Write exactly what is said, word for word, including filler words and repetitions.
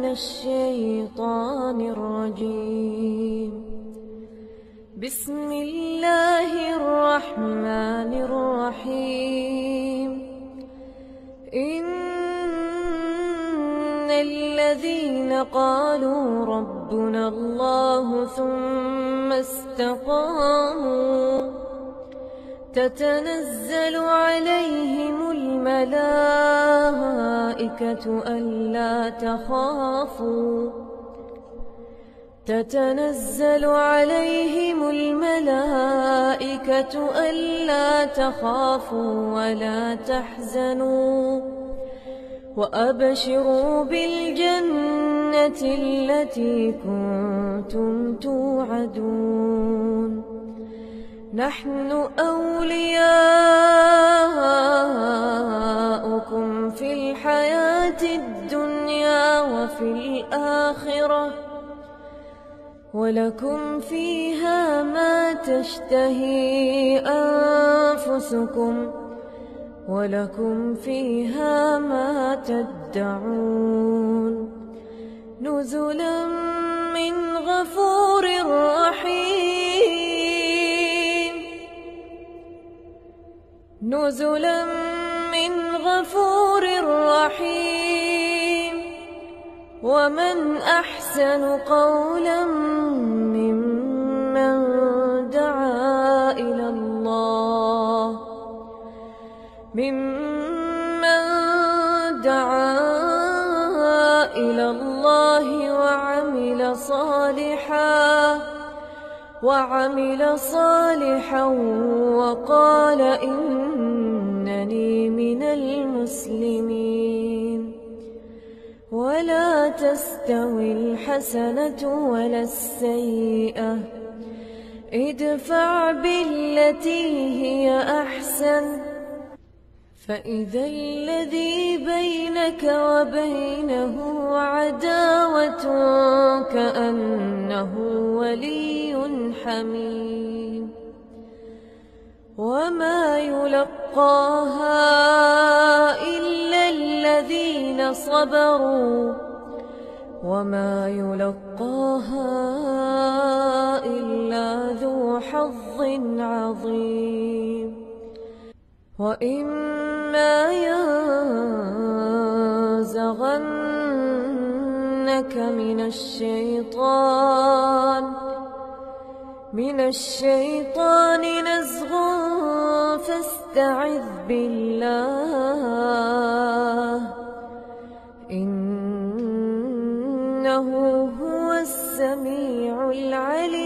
الشيطان الرجيم. بسم الله الرحمن الرحيم. إن الذين قالوا ربنا الله ثم استقاموا تتنزل عليهم الملائكة ألا تخافوا تتنزل عليهم الملائكة ألا تخافوا ولا تحزنوا وأبشروا بالجنة التي كنتم توعدون. نحن أولياؤكم في الحياة الدنيا وفي الآخرة ولكم فيها ما تشتهي أنفسكم ولكم فيها ما تدعون. نزلا من غفور رحيم. نزلا من غفور رحيم. ومن أحسن قولا ممن دعا إلى الله ممن دعا إلى الله وعمل صالحا وعمل صالحا وقال إنني من المسلمين. ولا تستوي الحسنة ولا السيئة ادفع بالتي هي أحسن فإذا الذي بينك وبينه عداوة كأنه ولي حميم. وما يلقاها إلا الذين صبروا وما يلقاها إلا ذو حظ عظيم. وإما ينزغنك من الشيطان من الشيطان نزغ فاستعذ بالله إنه هو السميع العليم.